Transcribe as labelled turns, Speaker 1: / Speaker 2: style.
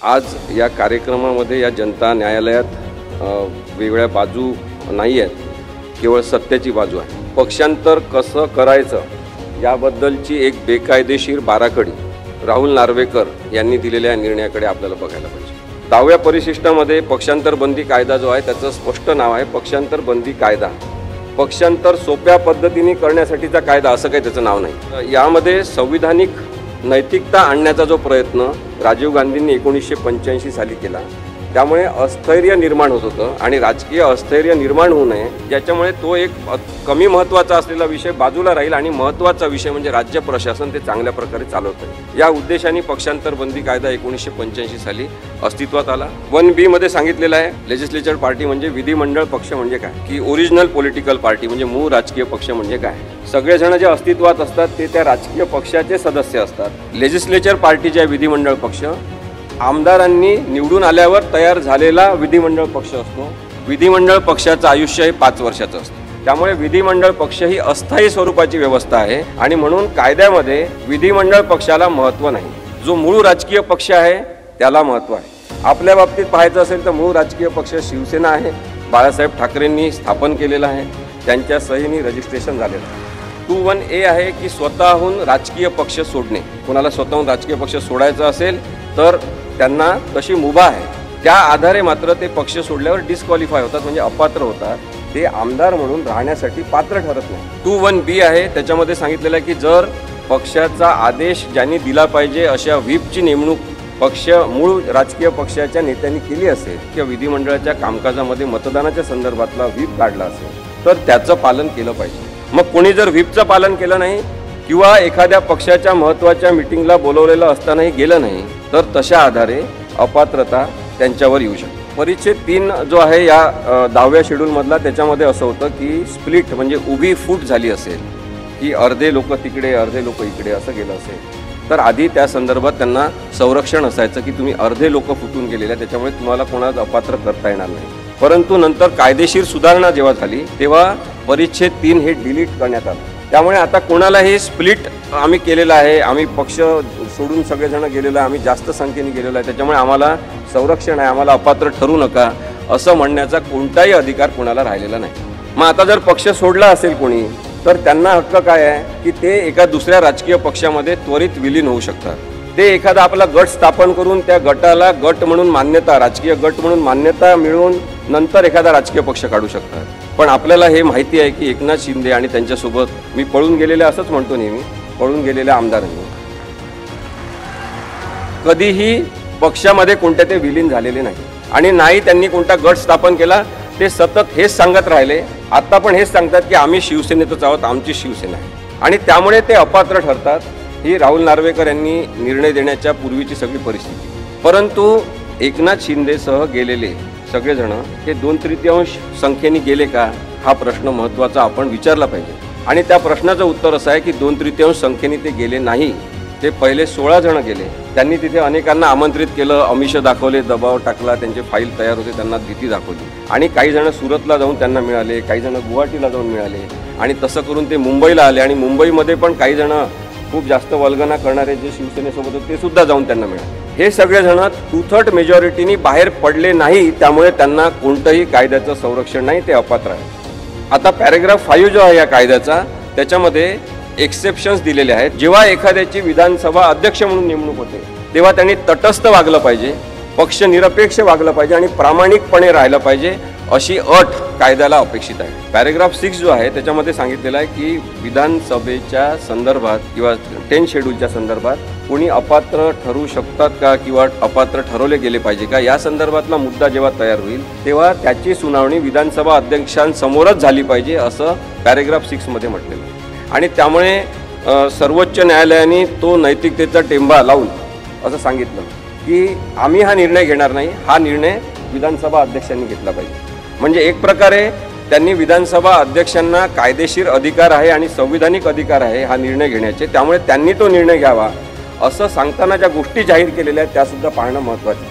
Speaker 1: आज या कार्यक्रमामध्ये या जनता न्यायालयात वेगळ्या बाजू नाही आहेत, केवळ सत्याची बाजू आहे। पक्षांतर कसं करायचं याबद्दलची एक बेकायदेशीर बाराखडी राहुल नार्वेकर यांनी दिलेल्या निर्णयाकडे आपल्याला बघायला पाहिजे। 10व्या परिशिष्टामध्ये पक्षांतर बंदी कायदा जो आहे त्याचं स्पष्ट नाव आहे पक्षांतर बंदी कायदा। पक्षांतर सोप्या पद्धतीने करण्यासाठीचा कायदा असं काही त्याचं नाव नाही। यामध्ये संविधानिक नैतिकता आणण्याचा जो प्रयत्न राजीव गांधींनी 1985 साली केला, त्यामुळे अस्थैर्य निर्माण होत होतं आणि राजकीय अस्थैर्य निर्माण होऊ नये याच्यामुळे तो एक कमी महत्त्वाचा असलेला विषय बाजूला राहील आणि महत्त्वाचा विषय म्हणजे राज्य प्रशासन ते चांगल्या प्रकारे चालवतं। या उद्देशाने पक्षांतर बंदी कायदा 1985 साली अस्तित्वात आला। 1B मध्ये सांगितलेलं आहे लेजिस्लेचर पार्टी म्हणजे विधिमंडळ पक्ष म्हणजे काय, की ओरिजिनल पॉलिटिकल पार्टी म्हणजे मूळ राजकीय पक्ष म्हणजे काय। सगळेजण जे अस्तित्वात असतात ते त्या राजकीय पक्षाचे सदस्य असतात। लेजिस्लेचर पार्टी जे विधिमंडळ पक्ष आमदारांनी निवडून आल्यावर तयार झालेला विधिमंडळ पक्ष असतो। विधिमंडळ पक्षाचं आयुष्य हे 5 वर्षाचं असतं, त्यामुळे विधिमंडळ पक्ष ही अस्थायी स्वरूपाची व्यवस्था आहे आणि म्हणून कायद्यामध्ये विधिमंडळ पक्षाला महत्त्व नाही। जो मूळ राजकीय पक्ष आहे त्याला महत्त्व आहे। आपल्या बाबतीत पाहायचं असेल तर मूळ राजकीय पक्ष शिवसेना आहे, बाळासाहेब ठाकरेंनी स्थापन केलेला आहे, त्यांच्या सहीने रजिस्ट्रेशन झालेलं आहे। 21A आहे की स्वतःहून राजकीय पक्ष सोडणे। कोणाला स्वतःहून राजकीय पक्ष सोडायचा असेल तर त्यांना तशी मुभा आहे, त्या आधारे मात्र ते पक्ष सोडल्यावर डिस्क्वालिफाय होतात म्हणजे अपात्र होतात, ते आमदार म्हणून राहण्यासाठी पात्र ठरत नाही। 21B आहे त्याच्यामध्ये सांगितलेलं आहे की जर पक्षाचा आदेश ज्यांनी दिला पाहिजे अशा व्हीपची नेमणूक मूळ राजकीय पक्षाच्या नेत्यांनी केली असेल किंवा विधिमंडळाच्या कामकाजामध्ये मतदानाच्या संदर्भातला व्हीप काढला असेल तर त्याचं पालन केलं पाहिजे। मग कोणी जर व्हीपचं पालन केलं नाही किंवा एखाद्या पक्षाच्या महत्त्वाच्या मीटिंगला बोलवलेलं असतानाही गेलं नाही तर तशा आधारे अपात्रता त्यांच्यावर येऊ शकते। परिच्छेद 3 जो आहे या 10व्या शेड्यूलमधला त्याच्यामध्ये असं होतं की स्प्लिट म्हणजे उभी फूट झाली असेल की अर्धे लोक तिकडे अर्धे लोक इकडे असं गेलं असेल तर आधी त्या संदर्भात त्यांना संरक्षण असायचं की तुम्ही अर्धे लोक फुटून गेलेले त्याच्यामुळे तुम्हाला कोणाला अपात्र करता येणार नाही। परंतु नंतर कायदेशीर सुधारणा जेव्हा झाली तेव्हा परिच्छेद 3 हे डिलीट करण्यात आलं। त्यामुळे आता कोणालाही स्प्लिट आम्ही केलेला आहे, आम्ही पक्ष सोडून सगळेजण गेलेलो आहे, आम्ही जास्त संख्येने गेलेलो आहे त्याच्यामुळे आम्हाला संरक्षण आहे, आम्हाला अपात्र ठरू नका असं म्हणण्याचा कोणताही अधिकार कोणाला राहिलेला नाही। मग आता जर पक्ष सोडला असेल कोणी तर त्यांना हक्क काय आहे की ते एका दुसऱ्या राजकीय पक्षामध्ये त्वरित विलीन होऊ शकतात। ते एखादा आपला गट स्थापन करून त्या गटाला गट म्हणून मान्यता, राजकीय गट म्हणून मान्यता मिळवून नंतर एखादा राजकीय पक्ष काढू शकतात। पण आपल्याला हे माहिती आहे की एकनाथ शिंदे आणि त्यांच्यासोबत मी पळून गेलेले असंच म्हणतो नेहमी, पळून गेलेल्या आमदारांनी कधीही पक्षामध्ये कोणत्या ते विलीन झालेले नाही आणि नाही त्यांनी कोणता गट स्थापन केला। ते सतत हेच सांगत राहिले, आता पण हेच सांगतात की आम्ही शिवसेनेतच आहोत, आमची शिवसेना आहे आणि त्यामुळे ते अपात्र ठरतात। ही राहुल नार्वेकर यांनी निर्णय देण्याच्या पूर्वीची सगळी परिस्थिती। परंतु एकनाथ शिंदेसह गेलेले सगळेजण हे 2/3 संख्येने गेले का हा प्रश्न महत्त्वाचा आपण विचारला पाहिजे आणि त्या प्रश्नाचं उत्तर असं आहे की 2/3 संख्येने ते गेले नाही, ते पहिले 16 जण गेले। त्यांनी तिथे अनेकांना आमंत्रित केलं, आमिष दाखवले, दबाव टाकला, त्यांचे फाईल तयार होते, त्यांना भीती दाखवली आणि काही जण सुरतला जाऊन त्यांना मिळाले, काही जण गुवाहाटीला जाऊन मिळाले आणि तसं करून ते मुंबईला आले आणि मुंबईमध्ये पण काही जण खूप जास्त वल्गना करणारे जे शिवसेनेसोबत होते ते सुद्धा जाऊन त्यांना मिळाले। हे सगळेजण 2/3 मेजॉरिटीनी बाहेर पडले नाही, त्यामुळे त्यांना कोणतंही कायद्याचं संरक्षण नाही, ते अपात्र आहे। आता पॅरेग्राफ 5 जो आहे या कायद्याचा त्याच्यामध्ये एक्सेप्शन्स दिलेले आहेत। जेव्हा एखाद्याची विधानसभा अध्यक्ष म्हणून नेमणूक होते तेव्हा त्यांनी तटस्थ वागलं पाहिजे, पक्ष निरपेक्ष वागलं पाहिजे आणि प्रामाणिकपणे राहिलं पाहिजे अशी अट कायद्याला अपेक्षित आहे। पॅरेग्राफ 6 जो आहे त्याच्यामध्ये सांगितलेलं आहे की विधानसभेच्या संदर्भात किंवा 10 शेड्यूलच्या संदर्भात कोणी अपात्र ठरू शकतात का किंवा अपात्र ठरवले गेले पाहिजे का या संदर्भातला मुद्दा जेव्हा तयार होईल तेव्हा त्याची सुनावणी विधानसभा अध्यक्षांसमोरच झाली पाहिजे असं पॅरेग्राफ 6 मध्ये म्हटलेलं आहे आणि त्यामुळे सर्वोच्च न्यायालयाने तो नैतिकतेचा टेंबा लावून असं सांगितलं की आम्ही हा निर्णय घेणार नाही, हा निर्णय विधानसभा अध्यक्षांनी घेतला पाहिजे। म्हणजे एक प्रकारे त्यांनी विधानसभा अध्यक्षांना कायदेशीर अधिकार आहे आणि संविधानिक अधिकार आहे हा निर्णय घेण्याचे, त्यामुळे त्यांनी तो निर्णय घ्यावा असं सांगताना ज्या गोष्टी जाहीर केलेल्या आहेत त्यासुद्धा पाहणं महत्त्वाचं आहे।